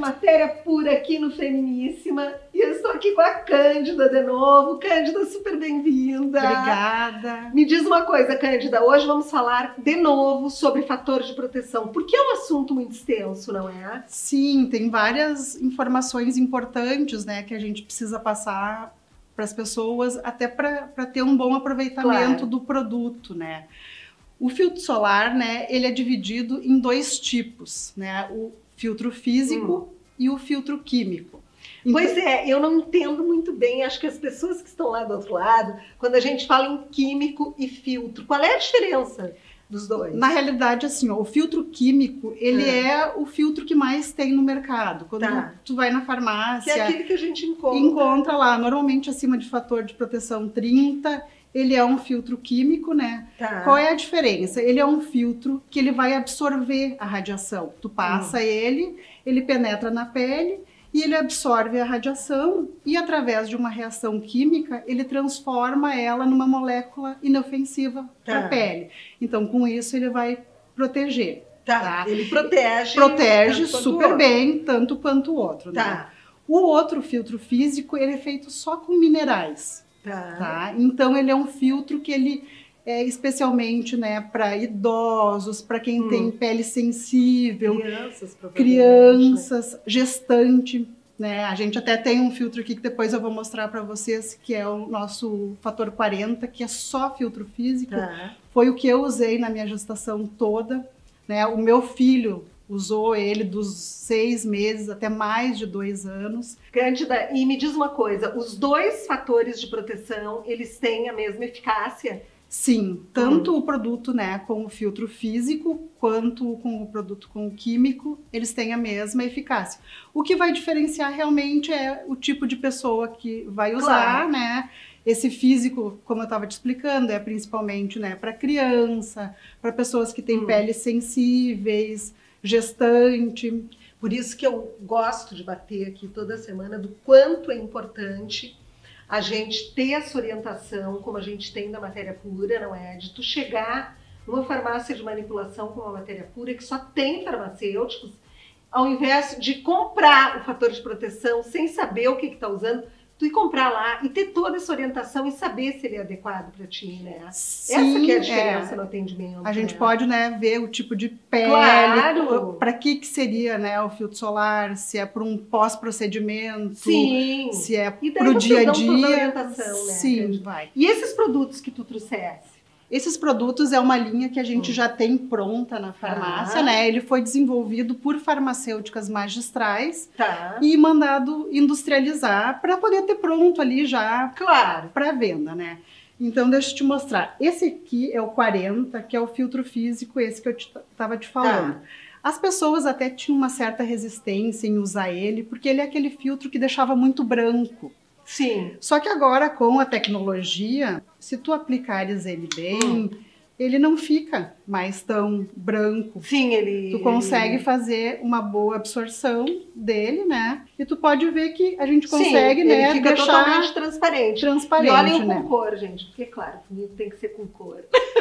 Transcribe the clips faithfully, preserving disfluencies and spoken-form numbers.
matéria pura aqui no Feminíssima e eu estou aqui com a Cândida de novo. Cândida, super bem-vinda. Obrigada. Me diz uma coisa, Cândida, hoje vamos falar de novo sobre fatores de proteção, porque é um assunto muito extenso, não é? Sim, tem várias informações importantes, né, que a gente precisa passar para as pessoas, até para ter um bom aproveitamento claro. do produto, né? O filtro solar, né, ele é dividido em dois tipos, né? O filtro físico hum. e o filtro químico. Então, pois é, eu não entendo muito bem, acho que as pessoas que estão lá do outro lado, quando a gente fala em químico e filtro, qual é a diferença dos dois? Na realidade, assim, ó, o filtro químico, ele é. é o filtro que mais tem no mercado. Quando tá. tu vai na farmácia... Que é aquele que a gente encontra. Encontra lá, normalmente acima de fator de proteção trinta, ele é um filtro químico, né? Tá. Qual é a diferença? Ele é um filtro que ele vai absorver a radiação. Tu passa hum. ele, ele penetra na pele e ele absorve a radiação e através de uma reação química, ele transforma ela numa molécula inofensiva tá. para a pele. Então, com isso, ele vai proteger. Tá. Tá? Ele protege. Protege super bem, tanto quanto o outro. Tá. Né? O outro filtro físico, ele é feito só com minerais. Tá. Tá? Então, ele é um filtro que ele é especialmente, né, para idosos, para quem hum. tem pele sensível, crianças, crianças, né? Gestante, né? A gente até tem um filtro aqui que depois eu vou mostrar para vocês, que é o nosso fator quarenta, que é só filtro físico. Tá. Foi o que eu usei na minha gestação toda, né? O meu filho usou ele dos seis meses até mais de dois anos. Cândida, e me diz uma coisa, os dois fatores de proteção, eles têm a mesma eficácia? Sim, tanto hum. o produto, né, com o filtro físico, quanto com o produto com o químico, eles têm a mesma eficácia. O que vai diferenciar realmente é o tipo de pessoa que vai usar, claro. né? Esse físico, como eu estava te explicando, é principalmente, né, para criança, para pessoas que têm hum. peles sensíveis, gestante. Por isso que eu gosto de bater aqui toda semana do quanto é importante a gente ter essa orientação, como a gente tem da matéria pura, não é? De tu chegar numa farmácia de manipulação com uma matéria pura que só tem farmacêuticos, ao invés de comprar o fator de proteção sem saber o que está usando, tu ir comprar lá e ter toda essa orientação e saber se ele é adequado para ti, né? Sim, essa que é a diferença é. no atendimento. A gente né? pode, né, ver o tipo de pele, claro. para que que seria, né, o filtro solar, se é para um pós-procedimento, sim, se é para o dia a dia. Orientação, né? Sim, vai. E esses produtos que tu trouxesse? Esses produtos é uma linha que a gente hum. já tem pronta na farmácia, ah. né? Ele foi desenvolvido por farmacêuticas magistrais tá. e mandado industrializar para poder ter pronto ali já claro. para venda, né? Então, deixa eu te mostrar. Esse aqui é o quarenta, que é o filtro físico, esse que eu estava te, te falando. Tá. As pessoas até tinham uma certa resistência em usar ele, porque ele é aquele filtro que deixava muito branco. Sim. Só que agora, com a tecnologia, se tu aplicares ele bem, hum. ele não fica mais tão branco. Sim, ele... Tu consegue ele... fazer uma boa absorção dele, né? E tu pode ver que a gente consegue, Sim, né, ele fica deixar totalmente transparente. transparente, e olhem né? com cor, gente, porque, claro, comigo tem que ser com cor.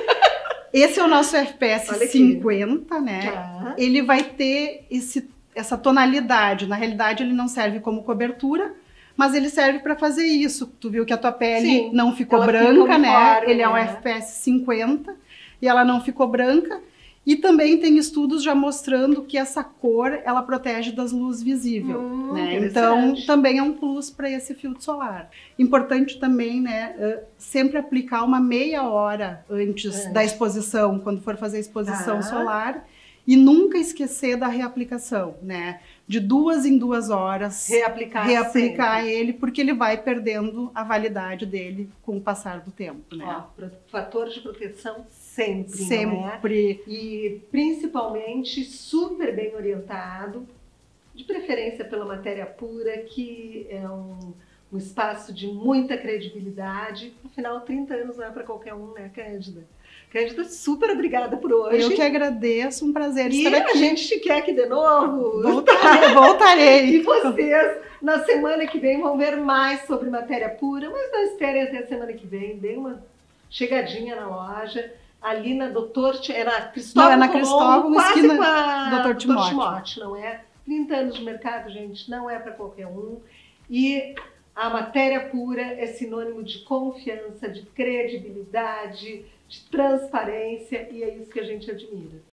Esse é o nosso F P S cinquenta, né? Ah. Ele vai ter esse, essa tonalidade. Na realidade, ele não serve como cobertura, mas ele serve para fazer isso. Tu viu que a tua pele Sim, não ficou branca, né? Ele é um F P S cinquenta e ela não ficou branca. E também tem estudos já mostrando que essa cor, ela protege das luzes visíveis, hum, né? Então, também é um plus para esse filtro solar. Importante também, né, sempre aplicar uma meia hora antes é. da exposição, quando for fazer a exposição ah. solar. E nunca esquecer da reaplicação, né? De duas em duas horas. Reaplicar Reaplicar sempre. ele, porque ele vai perdendo a validade dele com o passar do tempo, né? Ó, fator de proteção sempre, Sempre. Não é? E principalmente super bem orientado, de preferência pela matéria pura, que é um, um espaço de muita credibilidade. Afinal, trinta anos não é para qualquer um, né, Cândida? Cândida, super obrigada por hoje. Eu que agradeço, um prazer e estar aqui. E a gente te quer aqui de novo. Voltarei, voltarei. E vocês, na semana que vem, vão ver mais sobre matéria pura, mas não esperem até a semana que vem. Dê uma chegadinha na loja, ali na Doutor... É na Cristóvão Não, é na Cristóvão, quase esquina com a Doutor Timóteo. Timóteo, não é? trinta anos de mercado, gente, não é para qualquer um. E a Matéria Pura é sinônimo de confiança, de credibilidade, de transparência, e é isso que a gente admira.